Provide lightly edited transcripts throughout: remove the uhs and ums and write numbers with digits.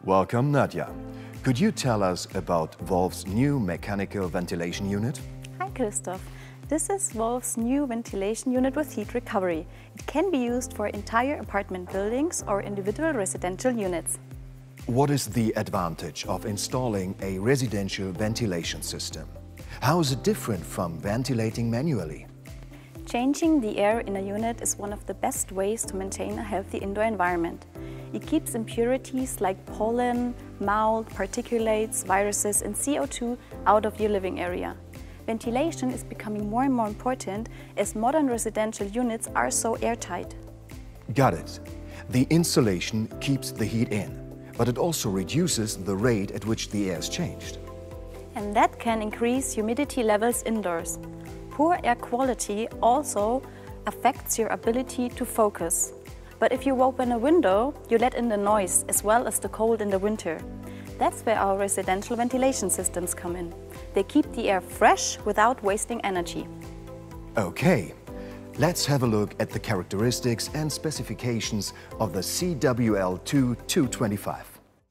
Welcome, Nadia. Could you tell us about Wolf's new mechanical ventilation unit? Hi, Christoph. This is Wolf's new ventilation unit with heat recovery. It can be used for entire apartment buildings or individual residential units. What is the advantage of installing a residential ventilation system? How is it different from ventilating manually? Changing the air in a unit is one of the best ways to maintain a healthy indoor environment. It keeps impurities like pollen, mold, particulates, viruses and CO2 out of your living area. Ventilation is becoming more and more important as modern residential units are so airtight. Got it. The insulation keeps the heat in, but it also reduces the rate at which the air is changed. And that can increase humidity levels indoors. Poor air quality also affects your ability to focus. But if you open a window, you let in the noise as well as the cold in the winter. That's where our residential ventilation systems come in. They keep the air fresh without wasting energy. Okay, let's have a look at the characteristics and specifications of the CWL-2 225.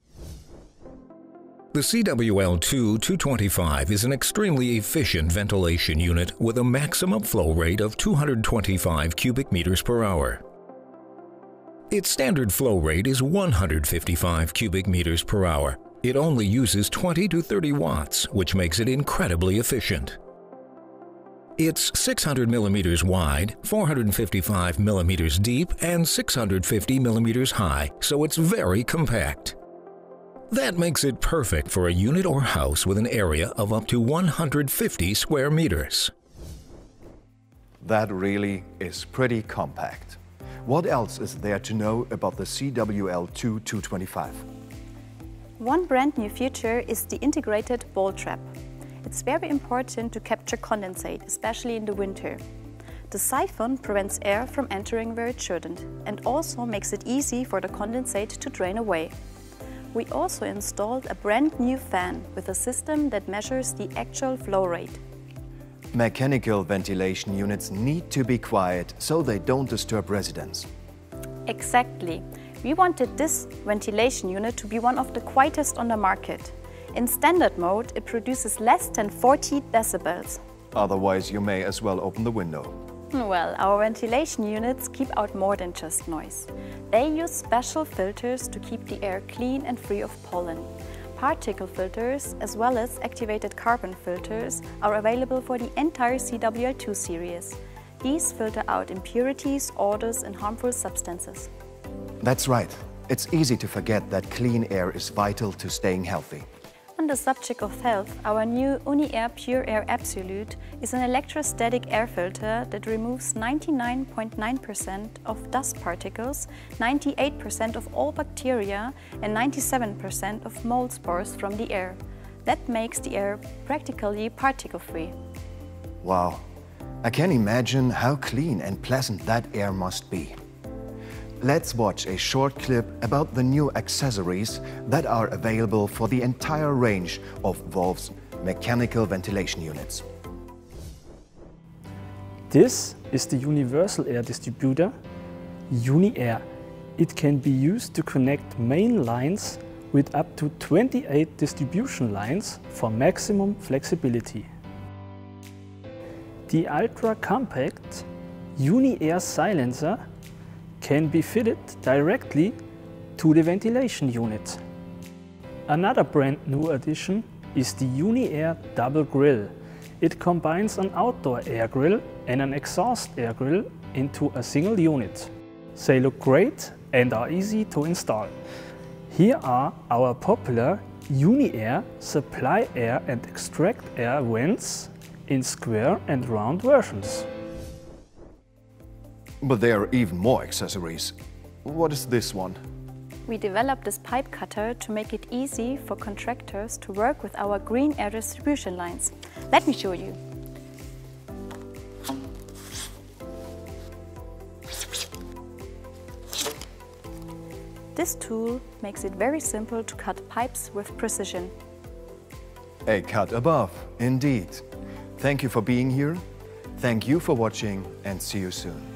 The CWL-2 225 is an extremely efficient ventilation unit with a maximum flow rate of 225 cubic meters per hour. Its standard flow rate is 155 cubic meters per hour. It only uses 20 to 30 watts, which makes it incredibly efficient. It's 600 millimeters wide, 455 millimeters deep, and 650 millimeters high, so it's very compact. That makes it perfect for a unit or house with an area of up to 150 square meters. That really is pretty compact. What else is there to know about the CWL-2 225? One brand new feature is the integrated bowl trap. It's very important to capture condensate, especially in the winter. The siphon prevents air from entering where it shouldn't and also makes it easy for the condensate to drain away. We also installed a brand new fan with a system that measures the actual flow rate. Mechanical ventilation units need to be quiet so they don't disturb residents. Exactly. We wanted this ventilation unit to be one of the quietest on the market. In standard mode, it produces less than 40 decibels. Otherwise, you may as well open the window. Well, our ventilation units keep out more than just noise. They use special filters to keep the air clean and free of pollen. Particle filters, as well as activated carbon filters, are available for the entire CWL-2 series. These filter out impurities, odors and harmful substances. That's right. It's easy to forget that clean air is vital to staying healthy. On the subject of health, our new Uni Air Pure Air Absolute is an electrostatic air filter that removes 99.9% of dust particles, 98% of all bacteria and 97% of mold spores from the air. That makes the air practically particle-free. Wow, I can imagine how clean and pleasant that air must be. Let's watch a short clip about the new accessories that are available for the entire range of Wolf's mechanical ventilation units. This is the universal air distributor, Uni Air. It can be used to connect main lines with up to 28 distribution lines for maximum flexibility. The ultra-compact Uni Air silencer can be fitted directly to the ventilation unit. Another brand new addition is the Uni Air Double Grille. It combines an outdoor air grill and an exhaust air grill into a single unit. They look great and are easy to install. Here are our popular Uni Air supply air and extract air vents in square and round versions. But there are even more accessories. What is this one? We developed this pipe cutter to make it easy for contractors to work with our green air distribution lines. Let me show you. This tool makes it very simple to cut pipes with precision. A cut above, indeed. Thank you for being here. Thank you for watching and see you soon.